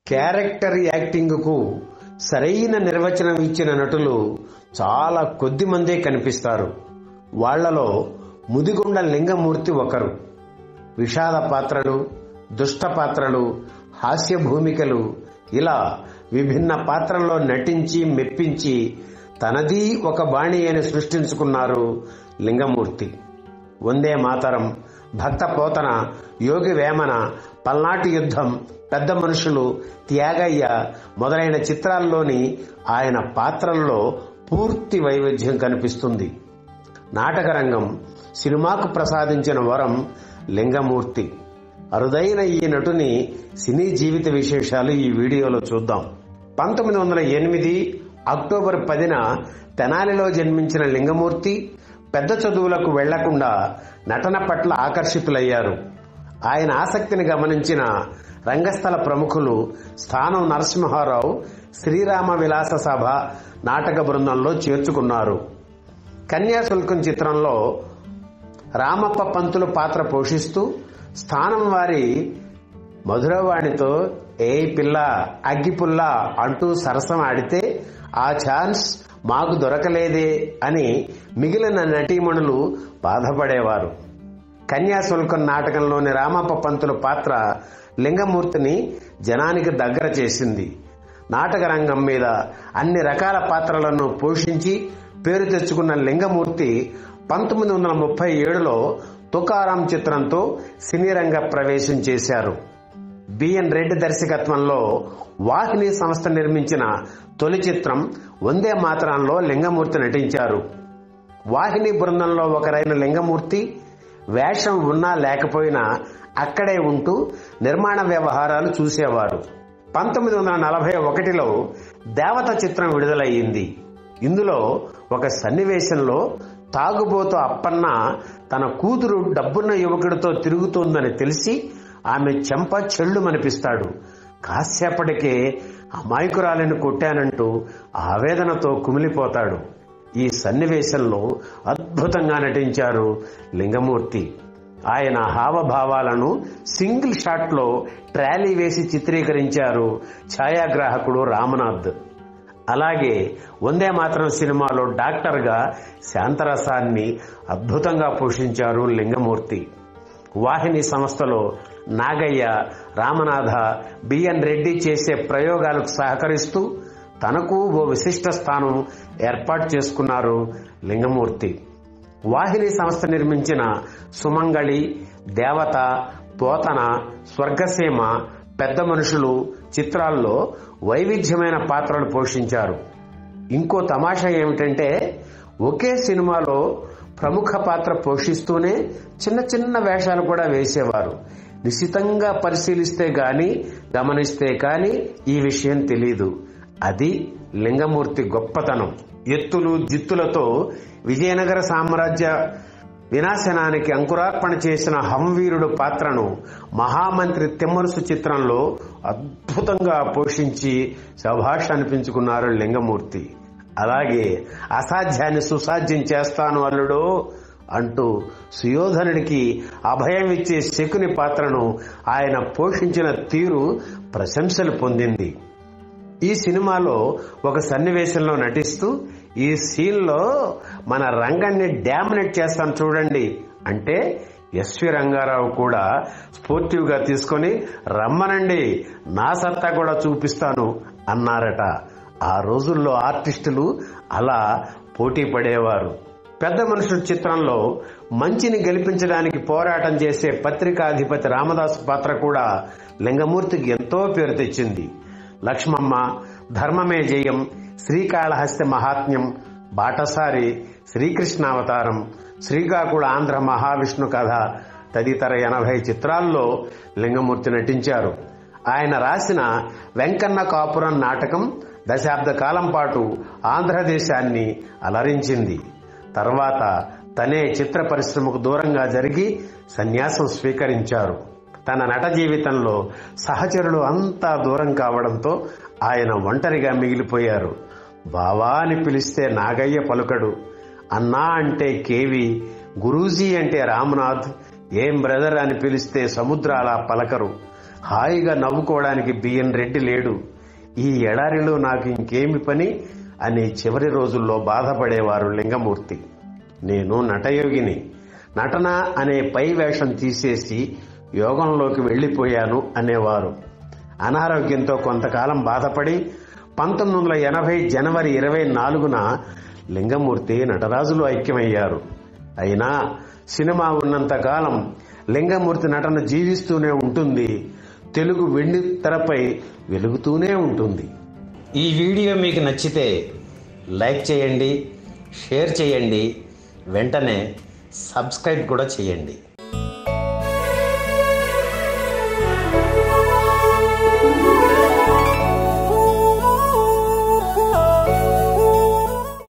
Character యాక్టింగ్కు సరైన నిర్వచనం ఇచ్చిన నటులు చాలా కొద్ది మందే కనిపిస్తారు. వాళ్లలో ముదిగొండ లింగమూర్తి ఒకరు. విషాద పాత్రలు, దుష్ట పాత్రలు, హాస్య భూమికలు ఇలా విభిన్న పాత్రల్లో నటించి మెప్పించి తనదీ ఒక బాణి అని సృష్టించుకున్నారు లింగమూర్తి. వందే మాతరం, భక్త పోతన, యోగి వేమన, పల్నాటి యుద్ధం, పెద్ద మనుషులు, త్యాగయ్య మొదలైన చిత్రాల్లోని ఆయన పాత్రల్లో పూర్తి వైవిధ్యం కనిపిస్తుంది. నాటకరంగం సినిమాకు ప్రసాదించిన వరం లింగమూర్తి. అరుదైన ఈ నటుని సినీ జీవిత విశేషాలు ఈ వీడియోలో చూద్దాం. 1908 అక్టోబర్ 10న తెనాలిలో జన్మించిన లింగమూర్తి పెద్ద చదువులకు వెళ్లకుండా నటన పట్ల ఆకర్షితులయ్యారు. ఆయన ఆసక్తిని గమనించిన రంగస్థల ప్రముఖులు స్థానం నరసింహారావు శ్రీరామ విలాస సభ నాటక బృందంలో చేర్చుకున్నారు. కన్యాశుల్కం చిత్రంలో రామప్ప పంతులు పాత్ర పోషిస్తూ స్థానం వారి మధురవాణితో ఏ పిల్ల అగ్గిపుల్ల అంటూ సరసం ఆడితే ఆ ఛాన్స్ మాకు దొరకలేదే అని మిగిలిన నటీమణులు బాధపడేవారు. కన్యాశుల్కం నాటకంలోని రామప్ప పంతులు పాత్ర లింగమూర్తిని జనానికి దగ్గర చేసింది. నాటక రంగం మీద అన్ని రకాల పాత్రలను పోషించి పేరు తెచ్చుకున్న లింగమూర్తి 1937లో తుకారాం చిత్రంతో సినీ రంగ ప్రవేశం చేశారు. బిఎన్ రెడ్డి దర్శకత్వంలో వాహిని సంస్థ నిర్మించిన తొలి చిత్రం వందే మాతరంలో లింగమూర్తి నటించారు. వాహిని బృందంలో ఒకరైన లింగమూర్తి వేషం ఉన్నా లేకపోయినా అక్కడే ఉంటూ నిర్మాణ వ్యవహారాలు చూసేవారు. 1941లో దేవత చిత్రం విడుదలయ్యింది. ఇందులో ఒక సన్నివేశంలో తాగుబోతు అప్పన్న తన కూతురు డబ్బున్న యువకుడితో తిరుగుతోందని తెలిసి ఆమె చెంప చెళ్లుమనిపిస్తాడు. కాసేపటికే అమాయకురాలిని కొట్టానంటూ ఆవేదనతో కుమిలిపోతాడు. ఈ సన్నివేశంలో అద్భుతంగా నటించారు లింగమూర్తి. ఆయన హావభావాలను సింగిల్ షాట్లో ట్రాలీ వేసి చిత్రీకరించారు ఛాయాగ్రాహకుడు రామనాథ్. అలాగే వందే మాతరం సినిమాలో డాక్టర్గా శాంతరసాన్ని అద్భుతంగా పోషించారు లింగమూర్తి. వాహిని సంస్థలో నాగయ్య, రామనాథ, బిఎన్ రెడ్డి చేసే ప్రయోగాలకు సహకరిస్తూ తనకు ఓ విశిష్ట స్థానం ఏర్పాటు చేసుకున్నారు లింగమూర్తి. వాహిని సంస్థ నిర్మించిన సుమంగళి, దేవత, పోతన, స్వర్గసీమ, పెద్ద మనుషులు చిత్రాల్లో వైవిధ్యమైన పాత్రలు పోషించారు. ఇంకో తమాషా ఏమిటంటే ఒకే సినిమాలో ప్రముఖ పాత్ర పోషిస్తూనే చిన్న చిన్న వేషాలు కూడా వేసేవారు. నిశితంగా పరిశీలిస్తే గాని గమనిస్తే కాని ఈ విషయం తెలీదు. అది లింగమూర్తి గొప్పతనం. ఎత్తులు జిత్తులతో విజయనగర సామ్రాజ్య వినాశనానికి అంకురార్పణ చేసిన హంవీరుడు పాత్రను మహామంత్రి తిమ్మరుసు చిత్రంలో అద్భుతంగా పోషించి శభాష్ అనిపించుకున్నారు లింగమూర్తి. అలాగే అసాధ్యాన్ని సుసాధ్యం చేస్తాను అల్లుడో అంటూ సుయోధనుడికి అభయం ఇచ్చే శకుని పాత్రను ఆయన పోషించిన తీరు ప్రశంసలు పొందింది. ఈ సినిమాలో ఒక సన్నివేశంలో నటిస్తూ ఈ సీన్లో మన రంగాన్ని డామినేట్ చేస్తాను చూడండి అంటే ఎస్వి రంగారావు కూడా స్పోర్టివ్గా తీసుకొని రమ్మనండి, నా సత్తా కూడా చూపిస్తాను అన్నారట. ఆ రోజుల్లో ఆర్టిస్టులు అలా పోటీ పడేవారు. పెద్ద మనుషుల చిత్రంలో మంచిని గెలిపించడానికి పోరాటం చేసే పత్రికాధిపతి రామదాసు పాత్ర కూడా లింగమూర్తికి ఎంతో పేరు తెచ్చింది. లక్ష్మమ్మ, ధర్మమే జయం, శ్రీకాళహస్తి మహాత్మ్యం, బాటసారి, శ్రీకృష్ణావతారం, శ్రీకాకుళ ఆంధ్ర మహావిష్ణు కథ తదితర 80 చిత్రాల్లో లింగమూర్తి నటించారు. ఆయన రాసిన వెంకన్న కాపురం నాటకం దశాబ్ద కాలం పాటు ఆంధ్రదేశాన్ని అలరించింది. తర్వాత తనే చిత్ర పరిశ్రమకు దూరంగా జరిగి సన్యాసం స్వీకరించారు. తన నట జీవితంలో సహచరులు అంతా దూరం కావడంతో ఆయన ఒంటరిగా మిగిలిపోయారు. బావా అని పిలిస్తే నాగయ్య పలుకడు, అన్నా అంటే కేవి, గురూజీ అంటే రామనాథ్, ఏం బ్రదర్ అని పిలిస్తే సముద్రాల పలకరు. హాయిగా నవ్వుకోవడానికి బిఎన్ రెడ్డి లేడు, ఈ ఎడారిలో నాకు ఇంకేమి పని అని చివరి రోజుల్లో బాధపడేవారు లింగమూర్తి. నేను నటయోగిని, నటన అనే పై వేషం తీసేసి యోగంలోకి వెళ్లిపోయాను అనేవారు. అనారోగ్యంతో కొంతకాలం బాధపడి 1980 జనవరి 24న లింగమూర్తి నటరాజులు ఐక్యమయ్యారు. అయినా సినిమా ఉన్నంతకాలం లింగమూర్తి నటన జీవిస్తూనే ఉంటుంది, తెలుగు వెండి తెరపై వెలుగుతూనే ఉంటుంది. ఈ వీడియో మీకు నచ్చితే లైక్ చేయండి, షేర్ చేయండి, వెంటనే సబ్స్క్రైబ్ కూడా చేయండి.